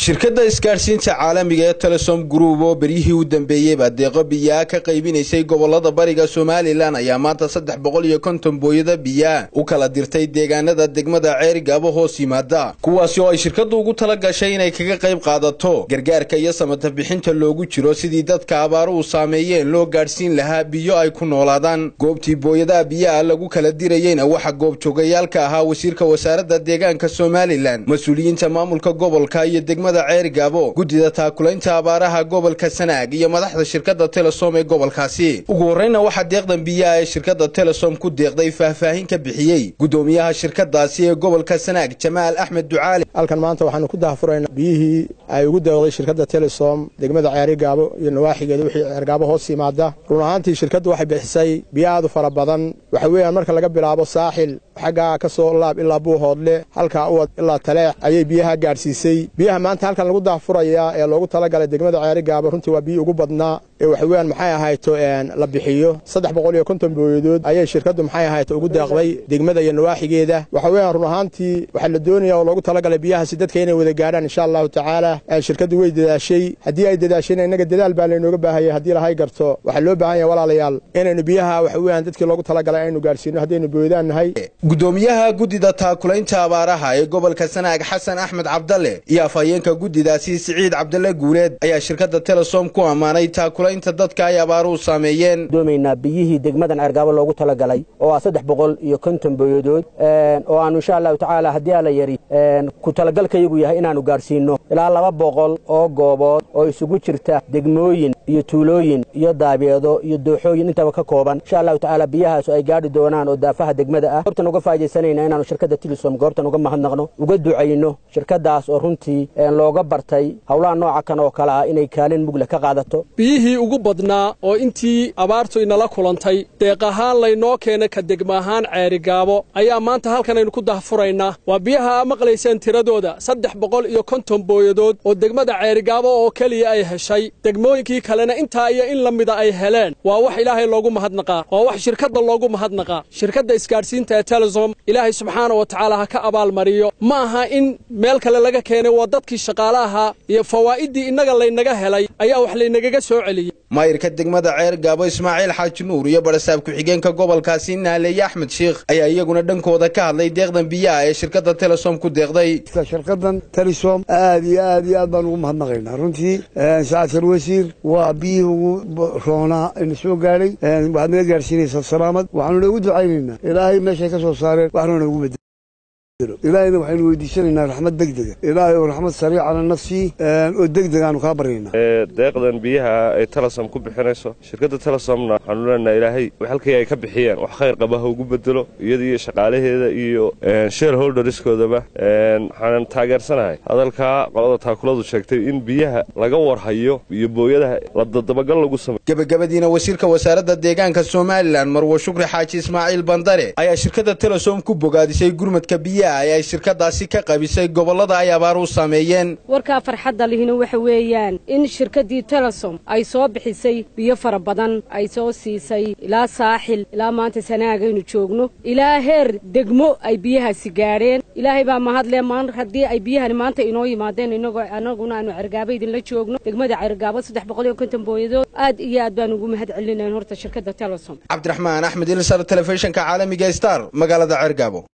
shirkadda isgaarsiinta caalamiga ee Telesom Group oo berihii u dambeeyay deeqo biyaha ka qaybinaysay gobolada bariga Soomaaliland ayaa maanta 350 booyada biyaha u kala dirtay deegaanada degmada Ceerigaabo hoos yimaada kuwaas oo ay shirkaddu ugu tala gashay inay kaga qayb qaadato gargaarka iyo samata bixinta loogu jiro sidii dadka abaaruhu saameeyeen loo gaarsiin lahaa biyo ay ku noolaadaan goobtii booyada biyaha lagu kala dirayayna waxa goob joogayaalka ahaa wasiirka wasaaradda deegaanka Soomaaliland mas'uuliyiinta maamulka gobolka iyo degmada Ceerigaabo gudida taakulaynta abaaraha gobolka Sanaag iyo madaxda shirkadda Telesom ee gobolkaasi ugu horreynna waxa deeqdan biyaha ee shirkadda Telesom ku deeqday faahfaahin ka bixiyay gudoomiyaha shirkaddaasi ee gobolka Sanaag Jamaal Axmed Ducaali halkan maanta waxaanu ku daahfuraynaa biyihii ay ugu deeqday shirkadda Telesom degmada Ceerigaabo iyo nawaaxigeeda wixii Ceerigaabo hoos yimaada run ahaantii shirkaddu waxay bixisay biyaha fara badan waxa weeyaan marka laga bilaabo saaxil xaga ka soo laab ilaa Buuhoodle halka u ilaa Taleex ayay biyaha gaarsiisay biyaha maanta halkan lagu daahfuraya ee loogu tala galay degmada Ceerigaabo runtii waa biyo ugu badnaa ee waxa weeyaan maxay ahayto la bixiyo 350 booyadood ayay shirkaddu maxay ahayto ugu deeqday degmada iyo nawaaxigeeda waxa weeyaan run ahaantii waxa la doonayaa oo loogu tala galay biyaha si dadka inay wada gaaraan insha Allah taala shirkaddu way dadaashay hadii ay dadaasheen inaga dadaal baa leenooga baahayay hadii la hay garto waxa loo baahan yahay walaalayaal inaynu biyaha waxa weeyaan dadkii loogu tala galay aynu gaarsiino hadaynu booyadaan nahay gudoomiyaha gudida taakulaynta abaaraha ee gobolka Sanaag Xasan Axmed Cabdalle iyo afayeenka gudidaasi Siciid Cabdalle Guuleed ayaa shirkadda Telesom ku amaanay taakulaynta dadka ay abaaruhu saameeyeen doomayna biyihii degmadan Ceerigaabo loogu tala galay oo 350 booyadood oo aan insha Allah taala hadii la yari ku tala galkayagu yahay inaanu gaarsiino ilaa 200 oo goobood oo isugu jirta degmooyin iyo tuulooyin iyo daabeedo iyo dooxooyin intaba ka kooban insha Allah taala biyahaas ay gaari doonaan oo daafaha degmada ah goobtan uga faa'iideysanayna inaanu shirkadda Telesom goobtan uga mahadnaqno uga ducayno shirkadaas oo runtii looga bartay hawlaha nooca kan oo kala ah inay kaalin mug leh ka qaadato biyihii ugu badnaa oo intii abaartu inala kulantay deeq ahaan laynoo keenay ka degma ahaan Ceerigaabo ayaa maanta halkan aynu ku daahfuraynaa waa biyaha maqlayseen tiradooda 350 booyadood oo degmada Ceerigaabo oo kaliya ay heshay degmooyinkii kalena inta iyo in lamida ay heleen waa wax Ilaahay loogu mahadnaqaa waa wax shirkadda loogu mahadnaqaa shirkadda isgaarsiinta ee Telesom Ilaahay subxaanahu wa ta'ala ha ka abaal mariyo ma aha in meel kale laga keenay waa dadkii shaqaalaha iyo fawaa'idii inaga laynaga helay ayaa wax laynaga soo celiyay maayirka degmada Ceerigaabo Ismaaciil Xaaji Nuur iyo barasaab ku xigeenka gobolkaasi Naaleey Axmed Sheekh ayaa iyaguna dhankooda ka hadlay deeqdan biyaha ee shirkadda Telesom ku deeqday shirkaddan Telesom aad iyo aad baan ugu mahadnaqaynaa runtii saacad wasiir waa biyuhu roona in soo gaaray waxaad naga gaarsiinaysaa salaamad waxaanu ugu ducaynaynaa Ilaahay meesha ka soo saareen waxaanu ugu beddelay إلهي وحين ويديشنا رحمة دقدقة إلهي ورحمة سريعة على نفسي ودقدقة أنا خابرينا. دقدقة بيها تلصم كوب حنسة شركة تلصمنا حنقول لنا إلهي وحلكي يكب حيان وخير قبها وجوب بدله يدي شقاله هذا يو شير هولدر ريسكو ده به حنا تاجر سنة هذا الكا قلادة تاكلات وشكتي إن بيها لجور هيو يبويها رد بقول له قسم. قبل دينا وسيرك وسارة الدجان كسوماليلاند مروه شكر حاجي إسماعيل بندري أي شركة تلصم كوب قاعد شيء جرمت كبير ay shirkadaasi ka qabisay gobolada ay abaaru saameeyeen warka farxadda lihina waxa weeyaan in shirkadii Telesom ay soo bixisay biyo fara badan ay soo siisay ilaa saaxil ilaa maanta Sanaag aynu joogno ilaa heer degmo ay biyahaasi gaareen ilaahay baa mahad leh hadii ay biyahan maanta inoo yimaadeen anaguna aanu Ceerigaabo idin la joogno degmada Ceerigaabo 350 booyadood aad iyo aad baan ugu mahad celinayna horta shirkadda Telesom Cabdiraxmaan Axmed Ilsar telefishinka caalamiga Star magaalada Ceerigaabo